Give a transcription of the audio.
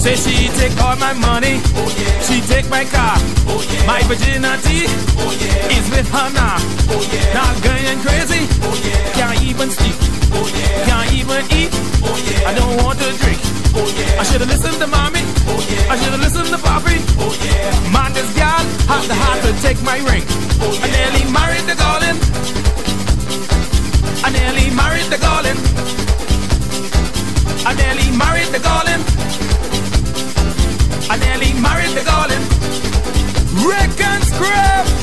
Say she take all my money, she take my car, my virginity is with her now. Now going crazy, can't even speak, can't even eat, I don't want to drink. I should've listened to mommy, I should've listened to papi. Man, this girl had the heart to take my ring. I nearly married the golden, I nearly married the golden, I nearly married the golden, I nearly married the golden. Rick and Scrap.